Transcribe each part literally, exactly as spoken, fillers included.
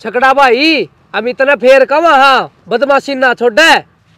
छकड़ा भाई हम इतना फेर कब हाँ बदमाशी ना छोड़े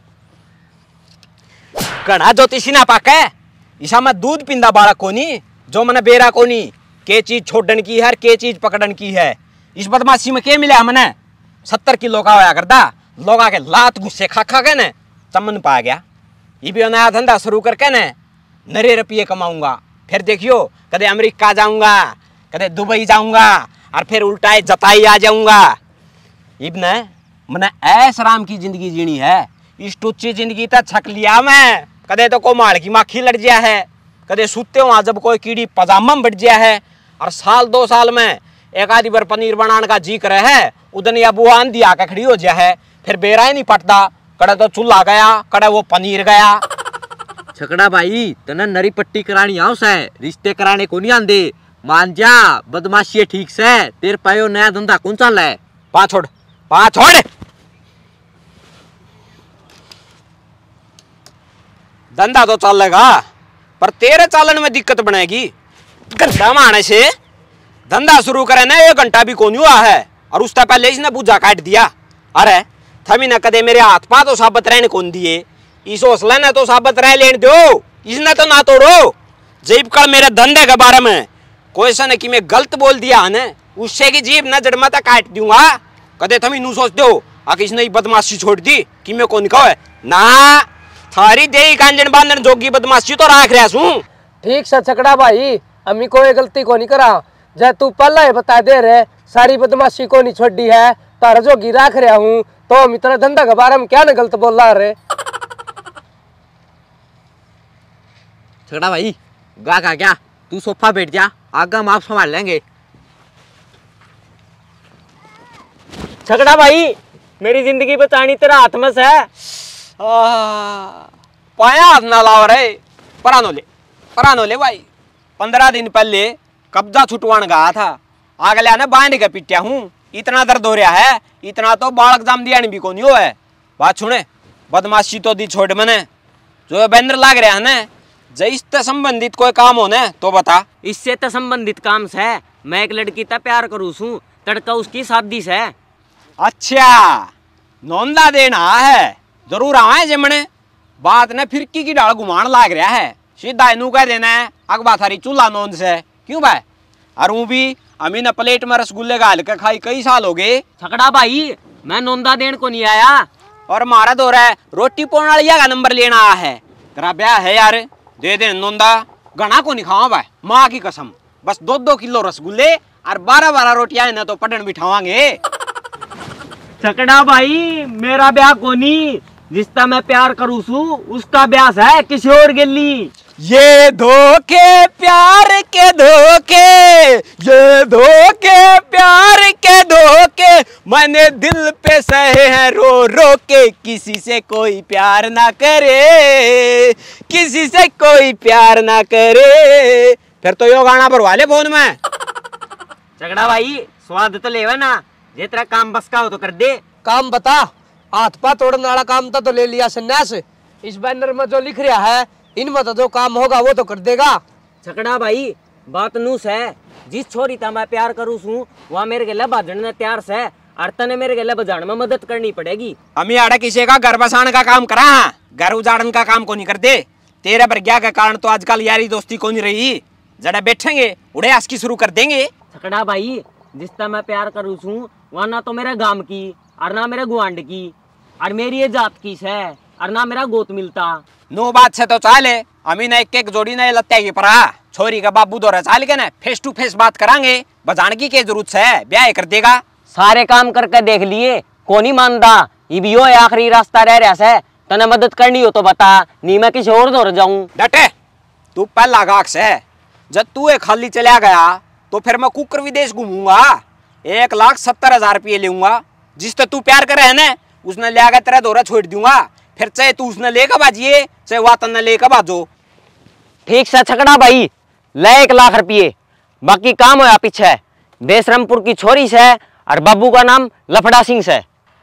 कड़ा ज्योतिषी ना पाके ईसा मैं दूध पिंदा बालक कोनी जो मैंने बेरा कोनी के चीज छोड़न की है के चीज पकड़न की है। इस बदमाशी में के मिले हमने सत्तर किलो का होया करता लोग आके लात गुस्से खा खा के ने चमन पा गया। ये भी नया धंधा शुरू करके ने नरे रुपये कमाऊंगा फिर देखियो कदे अमेरिका जाऊंगा कदे दुबई जाऊंगा और फिर उल्टा जताई आ जाऊंगा। इब ने मैंने ऐस राम की जिंदगी जीनी है। इस टुच्ची जिंदगी तक छक लिया मैं कदे तो को माल की माखी लड़ गया है कदे सूते वहां जब कोई कीड़ी पजामा में बढ़ गया है और साल दो साल में एक आधी बार पनीर बनाने का जी करे है उदन या बुआ आंधी आके खड़ी हो जाए है फिर बेरा ही नहीं पटता कड़े तो चूल्हा गया कड़े वो पनीर गया। छकड़ा भाई तने नरी पट्टी करानी आओ से रिश्ते कराने को नहीं आंदे मान जा बदमाशी ठीक से तेरे पायो नया धंधा कौन चल है पा छोड़ पा छोड़ धंधा तो चलेगा पर तेरे चालन में दिक्कत बनेगी। घंटा मारने से धंधा शुरू करे ना एक घंटा भी कौन हुआ है और उससे पहले इसने पूजा काट दिया। अरे थमी न कदे मेरे हाथ पा तो साबित रहने कौन दिए इस हौसला ने तो साबित रह लेने दो इसने तो ना तोड़ो। जीप कल मेरे धंधे के बारे में कोई सा ने कि मैं गलत बोल दिया है न उससे की जीप न जड़ माता काट दूंगा कदे थमी नू सोच दो आके इसने बदमाशी छोड़ दी कि मैं कौन कहो ना थारी दे कांजन बांधन जोगी बदमाशी तो राख रहा हूँ। ठीक से छकड़ा भाई अम्मी कोई गलती को नहीं करा जब तू पहला ही बता दे रहे सारी बदमाशी को नहीं छोड़ी है तारा जोगी राख रहा हूँ तो हम इतना धंधा के बारे में क्या न गलत बोल रहा रे। छकड़ा भाई गा का क्या तू सोफा बैठ जा आगे हम आप संभाल लेंगे। छकड़ा भाई मेरी जिंदगी बचानी तेरा हाथ में से है। पाया हाथ ना लाव रे परानो ले परानो ले भाई पंद्रह दिन पहले कब्जा छुटवान गया था आगले ने बांध के पिटिया हूँ इतना दर्द हो रहा है इतना तो बालक जाम दिया भी कौन हो है। बात सुने बदमाशी तो दी छोड़ मैंने जो बैनर लाग रहा है ना जैसे संबंधित कोई काम हो न तो बता। इससे तो संबंधित काम से मैं एक लड़की ता प्यार करूँ सू तड़का उसकी शादी से। अच्छा नौंदा देना है जरूर आवे जमने बात ने फिरकी की डाल घुमान लाग रहा है सीधा इनू कह देना है अखबा थारी चूल्हा नौंद से क्यों भाई और वो भी अमी ने प्लेट में रसगुल्ले गाल के खाई कई साल हो गए। छकड़ा भाई मैं नौंदा देन को नहीं आया और मारा दो रहा है रोटी पोण वालिया का नंबर लेना आया है तेरा ब्याह है यार दे दे नौंदा गणा को नहीं खावा भाई माँ की कसम बस दो दो किलो रसगुल्ले और बारह बारह रोटियां न तो पटन बिठावांगे। छकड़ा भाई मेरा ब्याह कोनी जिसका मैं प्यार करूँ सू उसका ब्याह है किसी और गेली। ये धोखे प्यार के धोखे ये धोखे प्यार के धोखे मैंने दिल पे सहे हैं रो रो के किसी से कोई प्यार ना करे किसी से कोई प्यार ना करे। फिर तो यो गाना भरवा ले फोन में। छकड़ा भाई स्वाद तो लेवा ना ये तेरा काम बस का हो तो कर दे। काम बता हाथ पा तोड़ने वाला काम तो, तो ले लिया संन्यास इस बैनर में जो लिख रहा है इनमें तो जो काम होगा वो तो कर देगा। छकड़ा भाई बात नूस है जिस छोरी ता मैं प्यार करूँ सू वहाँ मेरे गले बाजन ने तैयार से और तने मेरे गले बजाने में मदद करनी पड़ेगी। अमी आड़े किसी का घर बसाने का काम करा घर उजाड़न का काम को नहीं करते तेरे प्रज्ञा के कारण तो आजकल यारी दोस्ती को नहीं रही जरा बैठेंगे उड़े आसकी शुरू कर देंगे। छकड़ा भाई जिसका मैं प्यार करूँ सू वहाँ ना तो मेरे गांव की और ना मेरे गुआंड की और मेरी ये जात की है और ना मेरा गोत मिलता। नो बात से तो चाले अमी ने एक एक जोड़ी ने लत्ते की परा छोरी का बाबू दौरा चाल के ना फेस टू फेस बात करांगे बजान की क्या जरूरत है ब्याह कर देगा। सारे काम करके देख लिए कौन ही मानदा ये भी यो आखिरी रास्ता रह रहा है तने मदद करनी हो तो बता नहीं मैं किसी और दौर जाऊं। डटे तू पहला गाहक से जब तू एक खाली चला गया तो फिर मैं कुकर विदेश घूमूंगा एक लाख सत्तर हजार रुपये लूंगा जिससे तू प्यार करे है ना उसने ले आकर तेरा दौरा छोड़ दूंगा फिर चाहे तू उसने लेकर बाजिए चाहे वातन ने लेकर बाजो। ठीक से छकड़ा भाई ले एक लाख रुपये बाकी काम होया पीछे बेसरमपुर की छोरी से और बाबू का नाम लफड़ा सिंह से।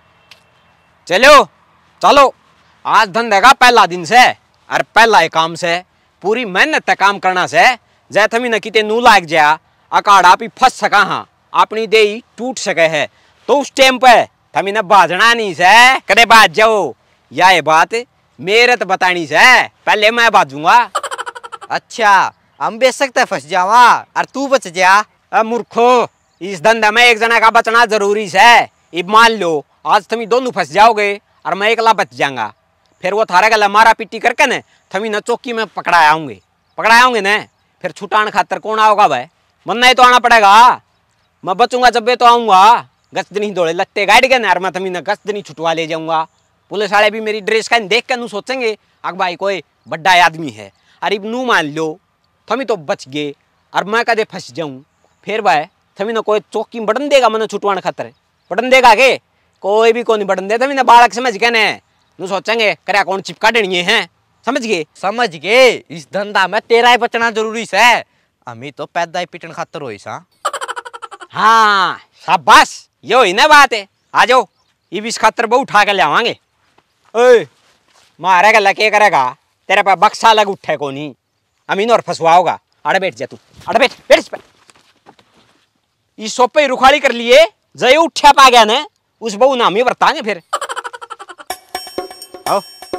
चलो चलो आज धंधे का पहला दिन से और पहला ही काम से पूरी मेहनत से काम करना से जैथमी न किते नू लाग जा अकाड़ा भी फंस सका हाँ अपनी देही टूट सके है तो उस टाइम पे थमी ने बाजना नहीं से करे बाज जाओ। या ये बात मेरे तो बतानी से पहले मैं बाजूंगा। अच्छा हम बेच सकते फंस जावा और तू बच जा। अब मूर्खो इस धंधे में एक जना का बचना जरूरी है। अब मान लो आज थमी दोनों फंस जाओगे और मैं एकला बच जाऊंगा, फिर वो थारे गला मारा पिट्टी करके न थमी न चौकी में पकड़ाए आऊंगे पकड़ाए आऊंगे न, फिर छुटान खातर कौन आओगा भाई? मन्ना ही तो आना पड़ेगा। मैं बचूंगा जब भी तो आऊंगा। गश्त दौड़े लगते गाड़ी के नार में थमी न गश्त नहीं छुटवा ले जाऊंगा। पुलिस वाले भी मेरी ड्रेस का देख के नू सोचेंगे अग भाई कोई बड़ा आदमी है। अरे नू मान लो थमी तो बच गए और मैं कदे फंस जाऊं, फिर भाई थमी न कोई चौकी में बटन देगा मैंने छुटवाने खातर? बटन देगा के? कोई भी कौन बटन दे। थमी न बालक समझ के ने नू सोचेंगे करा कौन चिपका देनी है। समझ गए? समझ गए। इस धंधा में तेरा ही बचना जरूरी है। हमें तो पैदा ही पिटन खातर हो सा। हाँ शाबाश, यो ही ना बात है। आ जाओ ये भी इस खातर बहु उठा के ले आवांगे। ओए मारे गला के करेगा? तेरे पास बक्सा लग उठे को नहीं अमीन और फंसवाओगा। अड़े बैठ जा तू, अड़े बैठ बैठ इस पे। इस सोपे ही रुखाड़ी कर लिए जय उठा पा गया ने उस बहु नाम ही बरतांगे फिर। आओ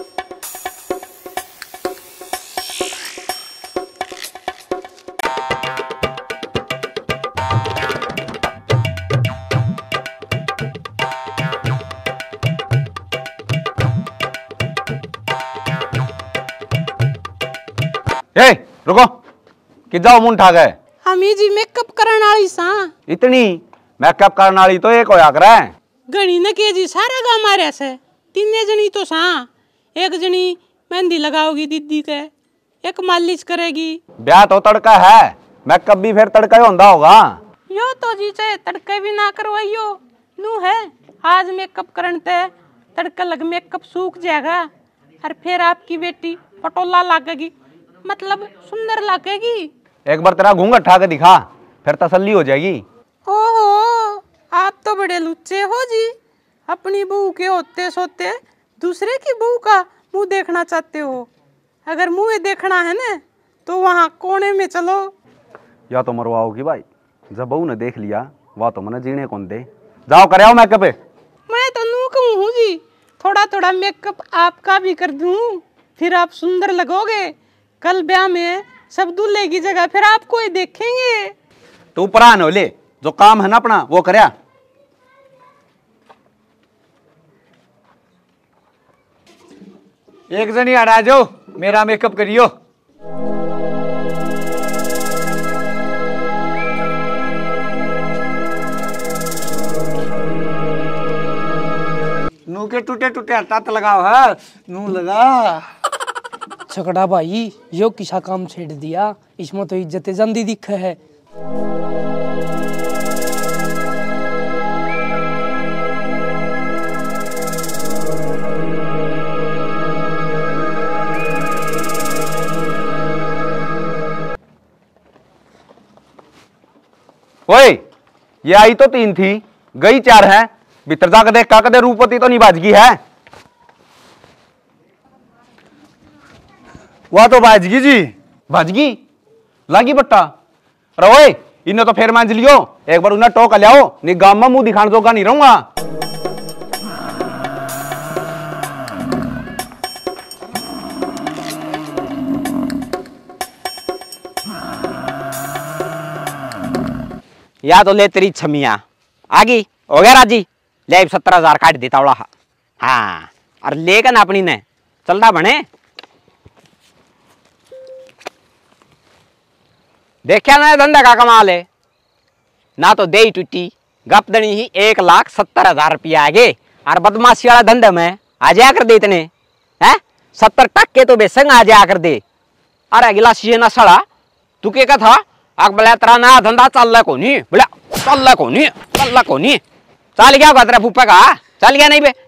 ए रुको कि जाओ मुंह उठा गए। हमी जी मेकअप करन वाली सा। इतनी मेकअप करने वाली तो एक होया करे। गणी न के जी सारा गांव मारे से तीन जनी तो सा। एक जनी मेहंदी लगाओगी दीदी के, एक मालिश करेगी। ब्याह तो तड़का है, मेकअप भी फिर तड़का ही होंदा होगा। यो तो जी चाहे तड़के भी ना करवाइयो नू है। आज मेकअप करन ते तड़का लग मेकअप सूख जाएगा और फिर आपकी बेटी पटोला लागेगी, मतलब सुंदर लगेगी। एक बार तेरा घूंघट उठा के दिखा फिर तसल्ली हो जाएगी। ओहो आप तो बड़े लुच्चे हो जी। अपनी बहू के होते सोते दूसरे की बहू का मुंह देखना चाहते हो। अगर मुंह देखना है ना तो वहाँ कोने में चलो। या तो मरवाओगी भाई, जब बहू ने देख लिया वह तो मना जीने कौन दे। जाओ कर आओ मेकअप। मैं तो नू कहूँ हूँ जी, थोड़ा थोड़ा मेकअप आपका भी कर दूँ, फिर आप सुंदर लगोगे। कल ब्याह में सब दूल्हे की जगह फिर आपको ही देखेंगे। तू परान हो ले, जो काम है ना अपना वो करया। एक जनी हटा जाओ, मेरा मेकअप करियो। नू के टूटे टूटे हाथ लगाओ है, नू लगा। छकड़ा भाई यो किसा काम छेड़ दिया, इसमें तो इज्जत जंदी दिख है। ओए ये आई तो तीन थी, गई चार है। भीतर जाकर देख का कदे रूपवती तो नहीं बाजगी है। वह तो बाजगी जी। बाजगी लागी बट्टा। अरे ओए इन्हें तो फेर मांझ लियो, एक बार उन्हें टोक लियाओ, नहीं गांव में मुंह दिखाने जोगा नहीं रहूंगा। या तो ले तेरी छमिया आगी हो गया राजी, ले सत्तर हजार काट देता उड़ा। हाँ और लेकर ना अपनी ने चलता बने। देखा ना धंधा का कमाल है ना, तो दे टूटी गपदनी ही एक लाख सत्तर हजार रुपया आगे। और बदमाशी वाला धंधे में आ जाया कर दे इतने हैं, सत्तर टक्के तो बेसंग आ जाया कर दे। अरे गिलासी ना सड़ा तू के का था आग बोला तेरा नया धंधा चल रहा को नहीं, बोला चल रहा को नहीं, चल रहा को नहीं। चल गया तेरा फूफा का, चल गया नहीं बे।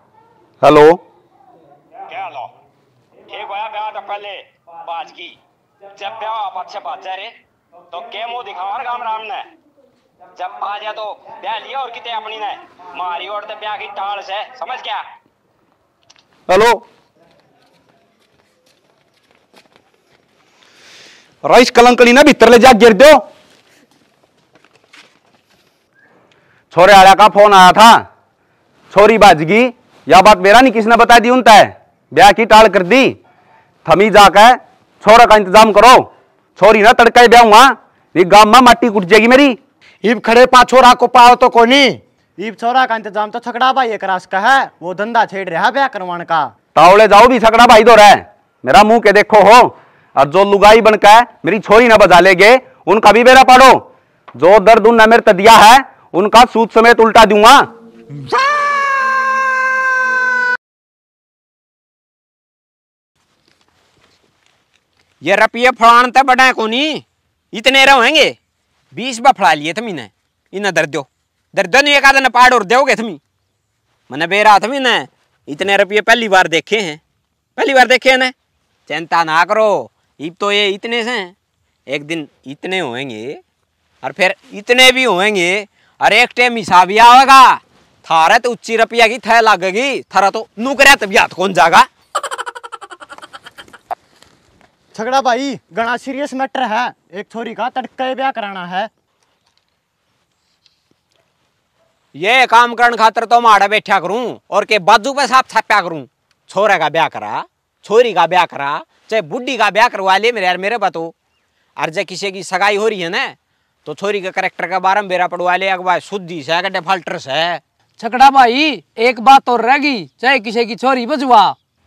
हेलो क्या लो ठीक होया ब्याह तो पहले बाजगी जब ब्याह आप अच्छे बात जा रे तो के मुंह दिखावा गाम राम ने जब आ जा तो ब्याह लिया और किते अपनी ने मारी और ते ब्याह की टाल से समझ क्या। हेलो रईस कलंकड़ी ना भीतर ले जा गिर दो। छोरे आया का फोन आया था, छोरी बाजगी, या बात मेरा नहीं किसने बता दी उनता है, ब्याह की टाल कर दी। थमी जाकर छोरा का इंतजाम करो, छोरी ना तड़का ब्याह हुआ गांव में माटी कुट जाएगी मेरी। इब खड़े पा छोरा को पाओ तो कोनी। इब छोरा का इंतजाम तो छकड़ा भाई एक रास का है, वो धंधा छेड़ रहा ब्याह करवाने का। तावड़े जाओ भी छकड़ा भाई दो रहे, मेरा मुंह के देखो हो, और जो लुगाई बनकर मेरी छोरी ना बजा लेगे उनका भी बेरा पाड़ो। जो दर्द उन मेरे दिया है उनका सूद समेत उल्टा दूंगा। ये रपिये फड़ान ते बड़ा कोनी इतने रहेंगे बीस बा फड़ा लिए थमी ने इन्हें दर्द दो दर्द नहीं एक आधा न पाड़ और दोगे थमी मैंने बेरा थमी ने इतने रुपये पहली बार देखे हैं पहली बार देखे हैं ने चिंता ना करो इब तो ये इतने से एक दिन इतने होंगे और फिर इतने भी होंगे और एक टाइम हिसाब ही आएगा थारा तो उच्ची रुपया की थे लगेगी थारा तो नुकरिया तबियत कौन जागा। छगड़ा भाई घना सीरियस मैटर है, एक छोरी का तड़का ब्याह कराना है। ये काम करने खातर तो माड़ा बैठा करूं और के बाजू पे साफ छाप्या करूं। छोरे का ब्याह करा, छोरी का ब्याह करा, चाहे बुढ़ी का ब्याह करवा ले मेरे यार मेरे बतो। और जब किसी की सगाई हो रही है ना तो छोरी के करेक्टर का बारे में बेरा पड़वा ले, अगवा शुद्धि से है डिफॉल्टर से। छकड़ा भाई एक बात और रहेगी, चाहे किसी की छोरी बजवा।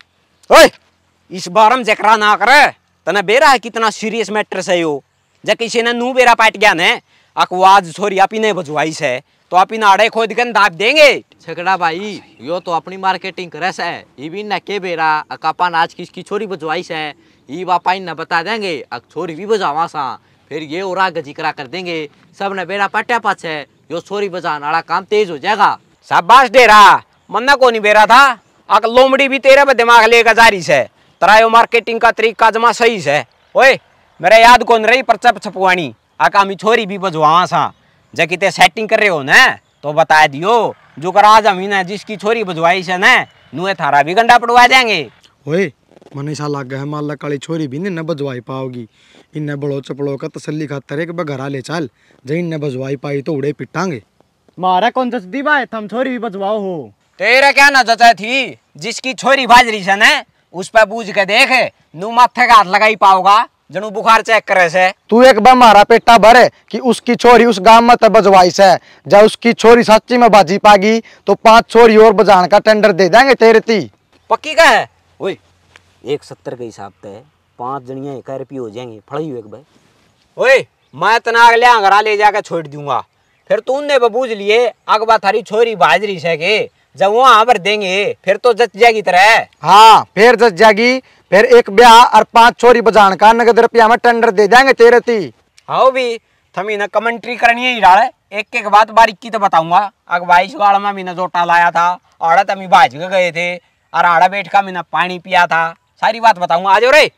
ओए इस बार हम जकरा ना करे तना बेरा है कितना सीरियस मैटर से यो। जब किसी ने नू बेरा पाट गया ने अकवाज छोरी आप ही ने बजवाई से तो आप ही नाड़े खोद के दाब देंगे। छकड़ा भाई यो तो अपनी मार्केटिंग करे से, इबिन ने के बेरा अकापा आज किसकी छोरी बजवाई से ई बापा इन बता देंगे, अक छोरी भी बजावा सा फिर ये और आगे जिक्रा कर देंगे। सब ने बेरा पट्या पाछे यो छोरी बजाने वाला काम तेज हो जाएगा। शाबाश डेरा मन्ना को नहीं बेरा था अक लोमड़ी भी तेरे पे दिमाग लेकर जा रही से तरायो मार्केटिंग का तरीका जमा सही से। ओए मेरे याद कौन रही परचा छपवानी आका मी छोरी भी बजवावा सा जब किते सेटिंग कर रहे हो ना तो बता दियो जो कर आज हम ना जिसकी छोरी बजवाई से ना नुए थारा भी गंडा पड़वा देंगे। ओए मन ऐसा लग गया है माल काली छोरी भी नहीं बजवाई पाओगी, इन्हें बड़ो चपड़ो का तसल्ली खातर एक घरा ले चल जब इन्हें बजवाई पाई तो उड़े पिटांगे। मारा कौन जसदी भाई तुम छोरी भी बजवाओ हो। तेरा क्या न जचा थी जिसकी छोरी भाजरी से ना उस पर बूझ के देख नू माथे का हाथ लगाई पाओगा जनू बुखार चेक करे से। तू एक बार मारा पेटा भरे कि उसकी छोरी उस गांव में तो बजवाई से, जब उसकी छोरी सच्ची में बाजी पागी तो पांच छोरी और बजान का टेंडर दे देंगे तेरे ती। पक्की का है। ओए एक सत्तर के हिसाब से पांच जनिया एक रुपये हो जाएंगे फड़ी एक भाई। ओए मैं तना अगले आंगरा ले जाकर छोड़ दूंगा फिर तूने बबूझ लिए अगबा थारी छोरी बाजरी से के जब वहां पर देंगे फिर तो जच जाएगी तरह। हाँ फिर जच जाएगी, फिर एक ब्याह और पांच छोरी बजान का नगद रुपया में टेंडर दे देंगे तेरे ती। हाँ भी थमी ना कमेंट्री करनी है डाले एक एक बात बारीकी तो बताऊंगा। अगवा इस गाड़ में मैंने जोटा लाया था आड़ा तमी भाज के गए थे और आड़ा बैठ का मैंने पानी पिया था, सारी बात बताऊंगा। आज रे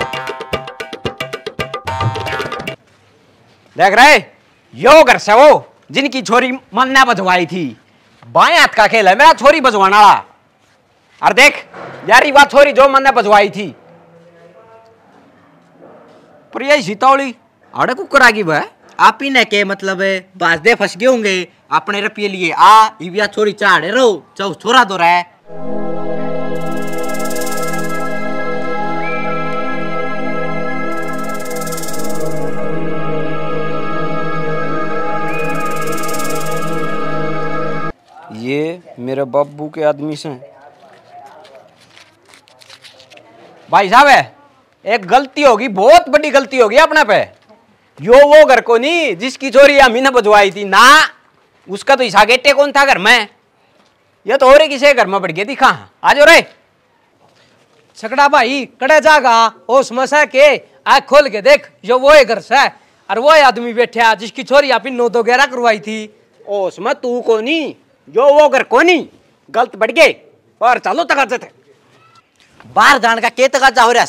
देख रहे यो घर से वो जिनकी छोरी मन ने बजवाई थी बाएं हाथ का खेल है मेरा छोरी बजवाना वाला। और देख यारी बात छोरी जो मन ने बजवाई थी प्रिय सीतौली आड़े कुकर आ गई वह आप ही ने के मतलब है बाजदे फंस गए होंगे अपने रुपये लिए आ इबिया छोरी चाड़े रहो चाहो छोरा दो रहा है। ये मेरे बब्बू के आदमी से भाई साहब है एक गलती होगी बहुत बड़ी गलती होगी अपने पे। यो वो घर को नहीं जिसकी चोरी अमी ने बजवाई थी ना उसका तो हिस्सा गेटे कौन था घर में, ये तो और किसी घर में बढ़ गया दिखा। आज रे छकड़ा भाई कड़े जागा ओ समस्या के आँख खोल के देख जो वो घर से और वो आदमी बैठा जिसकी छोरी आप नौ दो ग्यारह करवाई थी। ओ उसमें तू को नहीं जो वो घर को नहीं गलत बढ़ गए और चलो तक थे बाहर जान का के तक हो रहा है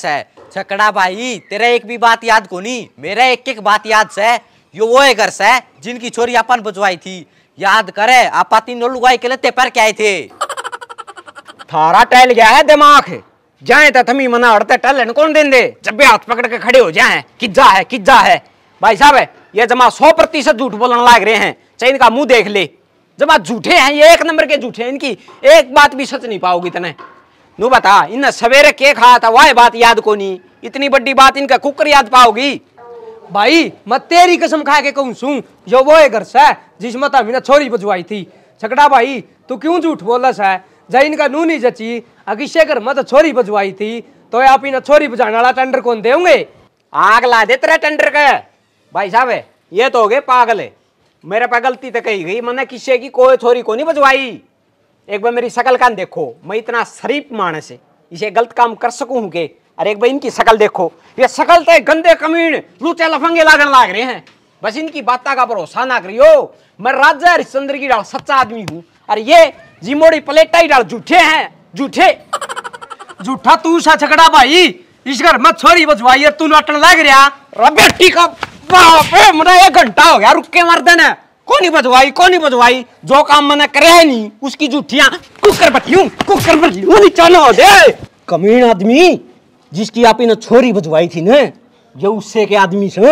छकड़ा भाई तेरा एक भी बात याद को नहीं, मेरा एक एक बात याद से। यो वो है घर से जिनकी छोरी अपन बजवाई थी, याद करे आपा तीनों लुगाई के लिए पर क्या आए थे। थारा टहल गया है दिमाग, जाए तो थमी मना अड़ते टहलन कौन दें दे, जब भी हाथ पकड़ के खड़े हो जाए किज्जा है किज्जा है। भाई साहब ये जमा सौ प्रतिशत झूठ बोलने लाग रहे हैं, चाहे इनका मुंह देख ले, जमा झूठे हैं ये, एक नंबर के झूठे हैं, इनकी एक बात भी सच नहीं पाओगी तने। नू बता इन सवेरे के खाया था वह बात याद को नहीं, इतनी बड़ी बात इनका कुकर याद पाओगी। भाई मैं तेरी कसम खा के कहूं सू, जो वो है घर से जिसमें हमने छोरी बजवाई थी। छकड़ा भाई तू क्यों झूठ बोला सा, जय इनका नू नहीं जची, अगिशे घर में तो छोरी बजवाई थी, तो आप इन छोरी बजाने वाला टेंडर कौन देंगे? आग ला दे तेरा टेंडर का। भाई साहब ये तो हो गए पागल है, मेरे पे गलती तो कही गई, मैंने किसी की कोई छोरी को नहीं बजवाई। एक बार मेरी शकल का देखो, मैं इतना शरीफ मानस है इसे गलत काम कर सकूं के, अरे एक बार इनकी शकल देखो, ये शकल तो गंदे कमीन लूटे लफंगे लागन लाग रहे हैं। बस इनकी बात का भरोसा ना करियो, मैं राजा हरिश्चंद्र की डाल सच्चा आदमी हूँ, अरे ये जिमोड़ी प्लेटा ही डाल झूठे हैं झूठे। झूठा तू सा छकड़ा भाई, इस घर में छोरी बजवाई है तू नाटन लग रहा। बेटी का बाप रे, मेरा एक घंटा हो गया रुक के मर देना, कौन नहीं बजवाई कौन नहीं बजवाई, जो काम मैंने करे है नहीं उसकी झूठियां कुकर बटियूं कुकर बटियूं नहीं चालू हो दे। कमीन आदमी जिसकी आप इन छोरी बजवाई थी ना, जो उससे के आदमी से।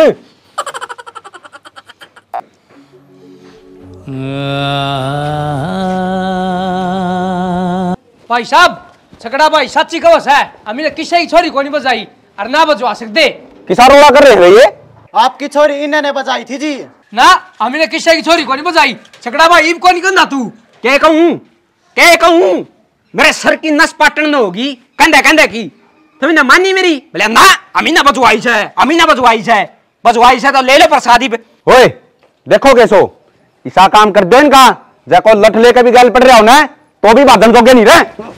भाई साहब छकड़ा भाई सच्ची कवस है, हमने किसी की छोरी को नहीं बजाई और ना बजवा सकते। किसा रोड़ा कर रहे हैं ये? आपकी छोरी इन्होंने बजाई थी जी ना, हमने किसी की छोरी को नहीं बजाई। छकड़ा भाई इब को नहीं करना तू, क्या कहूं क्या कहूं, मेरे सर की नस पाटन में होगी कंधे कंधे की, तुमने मानी मेरी? बोले ना अमीना बजवाई है अमीना बजवाई है, बजवाई है तो ले लो प्रसादी पे। ओए देखो कैसो ऐसा काम कर दो इनका, जैको लठ लेकर भी गल पड़ रहा हो ना तो भी बादल जोगे नहीं रहे।